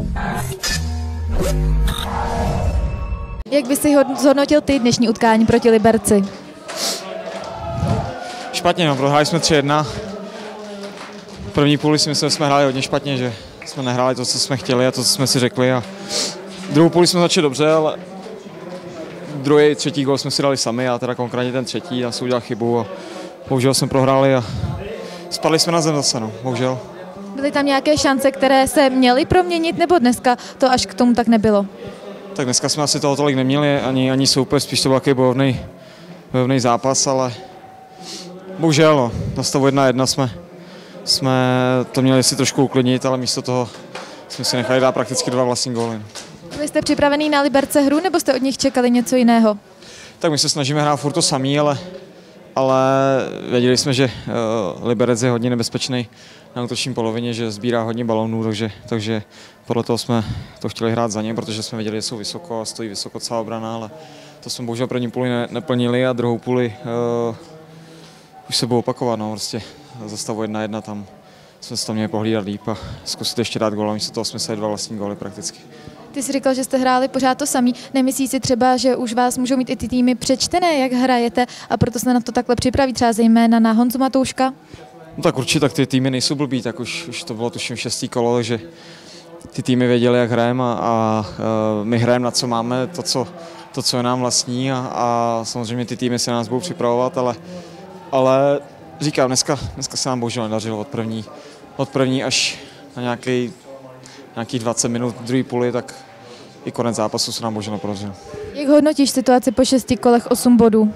Jak by si zhodnotil ty dnešní utkání proti Liberci? Špatně, no, prohráli jsme 3-1. První půli si myslím, že jsme hráli hodně špatně, že jsme nehráli to, co jsme chtěli a to, co jsme si řekli. A druhou půli jsme začali dobře, ale druhý, třetí gól jsme si dali sami a teda konkrétně ten třetí, já jsem udělal chybu a bohužel jsme prohráli a spadli jsme na zem zase, no, bohužel. Byly tam nějaké šance, které se měly proměnit, nebo dneska to až k tomu tak nebylo? Tak dneska jsme asi toho tolik neměli, ani soupeř, spíš to byl takový bojovný zápas, ale bohužel, no, na stavu 1-1 jsme to měli si trošku uklidnit, ale místo toho jsme si nechali dát prakticky 2 vlastní góly. Vy jste připravený na Liberce hru, nebo jste od nich čekali něco jiného? Tak my se snažíme hrát furt to samý, ale věděli jsme, že Liberec je hodně nebezpečný na útoční polovině, že sbírá hodně balónů, takže podle toho jsme to chtěli hrát za ně, protože jsme věděli, že jsou vysoko a stojí vysoko celá obrana, ale to jsme bohužel první půli neplnili a druhou půli už se budou opakovat, no, prostě za stavu 1-1 tam jsme se tam měli pohlídat líp a zkusit ještě dát gól, místo toho jsme se 2 vlastní góly prakticky. Ty jsi říkal, že jste hráli pořád to samý. Nemyslíš si třeba, že už vás můžou mít i ty týmy přečtené, jak hrajete a proto se na to takhle připraví, třeba zejména na Honzu Matouška? No tak určitě, tak ty týmy nejsou blbý, tak už to bylo tuším 6. kolo, takže ty týmy věděli, jak hrajeme a my hrajeme na co máme, to, co je nám vlastní a samozřejmě ty týmy se na nás budou připravovat, ale říkám, dneska se nám bohužel nedařilo od první až na nějakých 20 minut druhý půli, tak i konec zápasu se nám bohužel nepodařilo. Jak hodnotíš situaci po 6 kolech 8 bodů?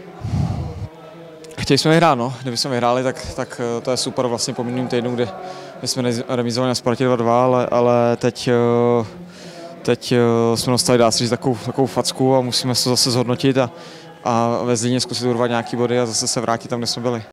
Chtěli jsme vyhrát, no. Kdyby jsme vyhráli, tak to je super vlastně po minulém týdnu, kde jsme remizovali na Spartě 2-2, ale teď jsme dostali, dá se říct, takovou facku a musíme se to zase zhodnotit a ve Zlíně zkusit urvat nějaký body a zase se vrátit tam, kde jsme byli.